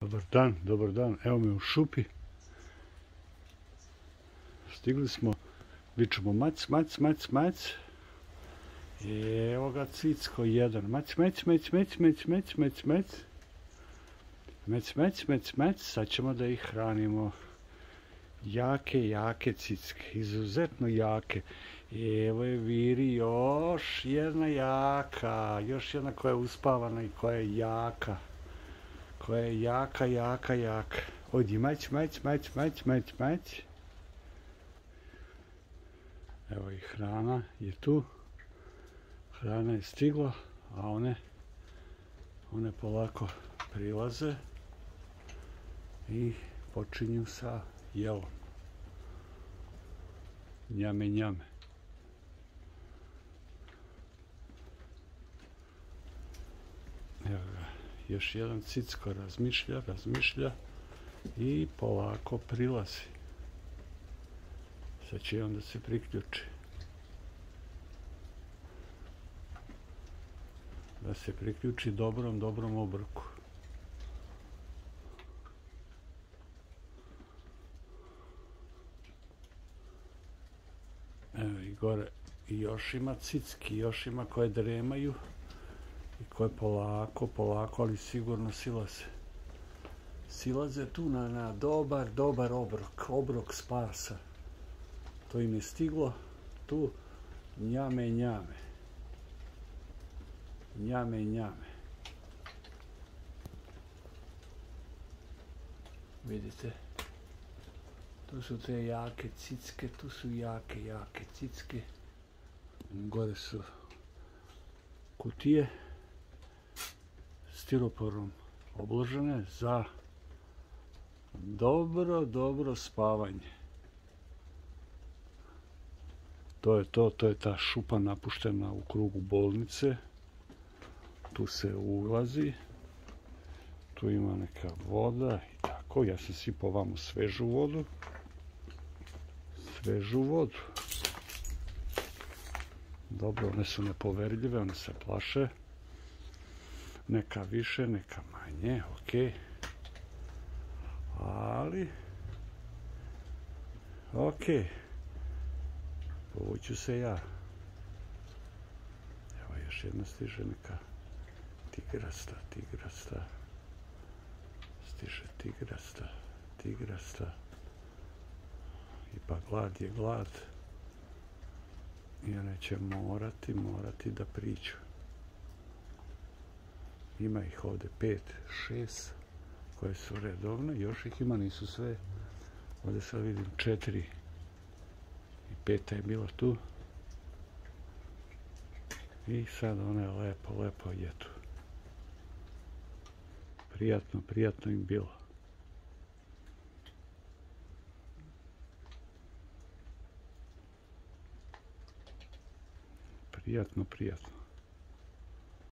Dobar dan, evo me u šupi. Stigli smo, vičemo mac, mac, mac, mac. I evo ga cicko jedan, mac, mac, mac, mac, mac, mac, mac, mac. Mac, mac, mac, mac, sad ćemo da ih hranimo. Jake cicke, izuzetno jake. I evo je Viri još jedna jaka, još jedna koja je uspavana i koja je jaka. Koja je jaka. Odi, mać. Evo i hrana je tu. Hrana je stigla, a one polako prilaze i počinju sa jelom. Njame. Evo ga, još jedan cicko razmišlja i polako prilazi. Sad će on da se priključi. Da se priključi dobrom obroku. Evo i gore i još ima cicki, još ima koje dremaju i koje polako, ali sigurno silaze tu na dobar obrok spasa. To im je stiglo tu njame. Vidite, tu su te jake cicke, tu su jake cicke. Gore su kutije stiroporom obložene za dobro spavanje. To je ta šupa napuštena u krugu bolnice. Tu se ulazi, tu ima neka voda i tako. Ja sam sipao ovamo svežu vodu. Dobro, one su nepoverljive, one se plaše. Neka više, neka manje, ok. Ali, ok. Povuću se ja. Evo još jedna stiže neka tigrasta. Stiže tigrasta. Ipak glad je glad. I one će morati da priđu. Ima ih ovdje 5, 6 koje su redovne. Još ih ima, nisu sve. Ovdje sad vidim 4. I 5. je bila tu. I sad one lepo jedu. Prijatno im bilo. Prijatno.